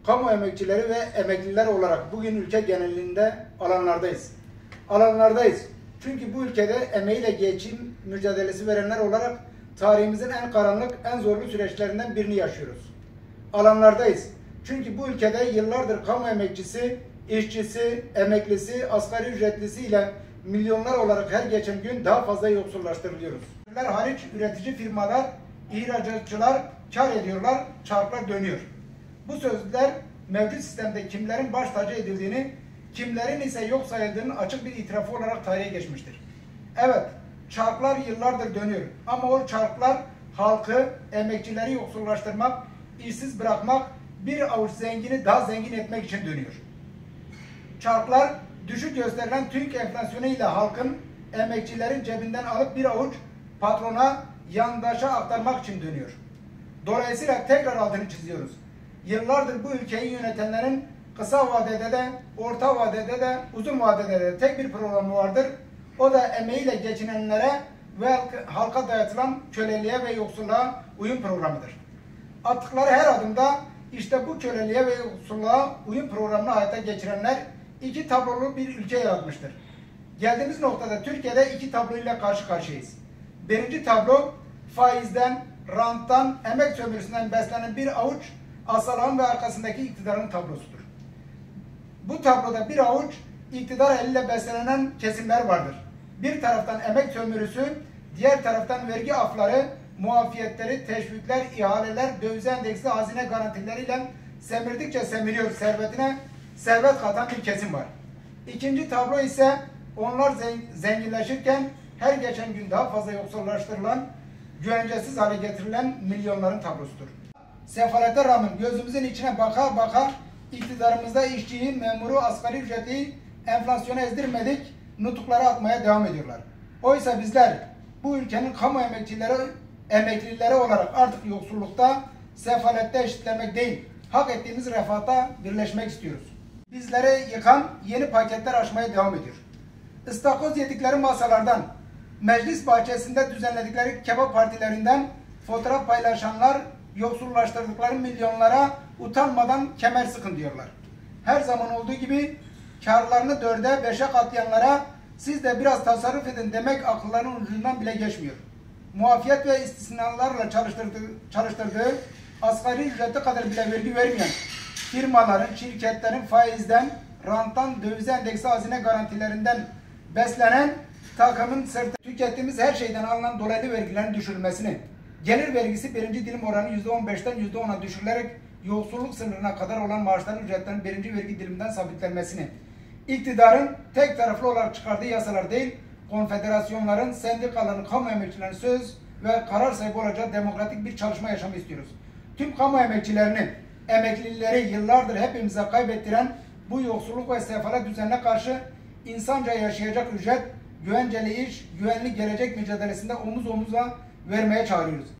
kamu emekçileri ve emekliler olarak bugün ülke genelinde alanlardayız. Çünkü bu ülkede emeğiyle geçim mücadelesi verenler olarak tarihimizin en karanlık, en zorlu süreçlerinden birini yaşıyoruz. Alanlardayız. Çünkü bu ülkede yıllardır kamu emekçisi, işçisi, emeklisi, asgari ücretlisi ile milyonlar olarak her geçen gün daha fazla yoksullaştırılıyoruz. Hariç üretici firmalar, ihracatçılar kar ediyorlar, çarklar dönüyor. Bu sözler mevcut sistemde kimlerin baş tacı edildiğini, kimlerin ise yok sayıldığının açık bir itirafı olarak tarihe geçmiştir. Evet, çarklar yıllardır dönüyor ama o çarklar halkı, emekçileri yoksullaştırmak, işsiz bırakmak, bir avuç zengini daha zengin etmek için dönüyor. Çarklar düşük gösterilen TÜİK enflasyonu ile halkın, emekçilerin cebinden alıp bir avuç patrona, yandaşa aktarmak için dönüyor. Dolayısıyla tekrar altını çiziyoruz. Yıllardır bu ülkeyi yönetenlerin kısa vadede de, orta vadede de, uzun vadede de tek bir programı vardır. O da emeğiyle geçinenlere ve halka dayatılan köleliğe ve yoksulluğa uyum programıdır. Attıkları her adımda işte bu köleliğe ve yoksulluğa uyum programını hayata geçirenler iki tablolu bir ülke yaratmıştır. Geldiğimiz noktada Türkiye'de iki tabloyla karşı karşıyayız. Birinci tablo faizden, ranttan, emek sömürüsünden beslenen bir avuç asalağın ve arkasındaki iktidarın tablosudur. Bu tabloda bir avuç iktidar eliyle beslenen kesimler vardır. Bir taraftan emek sömürüsü, diğer taraftan vergi afları, muafiyetleri, teşvikler, ihaleler, döviz endeksli hazine garantileriyle semirdikçe semiriyor, servetine servet katan bir kesim var. İkinci tablo ise onlar zenginleşirken her geçen gün daha fazla yoksullaştırılan, güvencesiz hale getirilen milyonların tablosudur. Sefalete rağmen gözümüzün içine baka baka iktidarımızda işçiyi, memuru, asgari ücreti enflasyona ezdirmedik, nutukları atmaya devam ediyorlar. Oysa bizler bu ülkenin kamu emeklileri olarak artık yoksullukta, sefalette eşitlenmek değil, hak ettiğimiz refahta birleşmek istiyoruz. Bizlere yıkan yeni paketler aşmaya devam ediyor. İstakoz yedikleri masalardan, meclis bahçesinde düzenledikleri kebap partilerinden fotoğraf paylaşanlar yoksullaştırdıkları milyonlara utanmadan kemer sıkın diyorlar. Her zaman olduğu gibi karlarını 4'e 5'e katlayanlara siz de biraz tasarruf edin demek akıllarının ucundan bile geçmiyor. Muafiyet ve istisnalarla çalıştırdığı asgari ücrete kadar bile vergi vermeyen firmaların, şirketlerin faizden, ranttan, döviz endeksi hazine garantilerinden beslenen takımın tükettiğimiz her şeyden alınan dolaylı vergilerin düşürülmesini, gelir vergisi birinci dilim oranı %15'ten %10'a düşürülerek yoksulluk sınırına kadar olan maaşların ücretlerin birinci vergi diliminden sabitlenmesini, iktidarın tek taraflı olarak çıkardığı yasalar değil, konfederasyonların, sendikaların, kamu emekçilerinin söz ve karar sahibi olacağı demokratik bir çalışma yaşamı istiyoruz. Tüm kamu emekçilerini, emeklileri yıllardır hepimize kaybettiren bu yoksulluk ve sefalet düzenine karşı insanca yaşayacak ücret, güvenceli iş, güvenli gelecek mücadelesinde omuz omuza vermeye çağırıyoruz.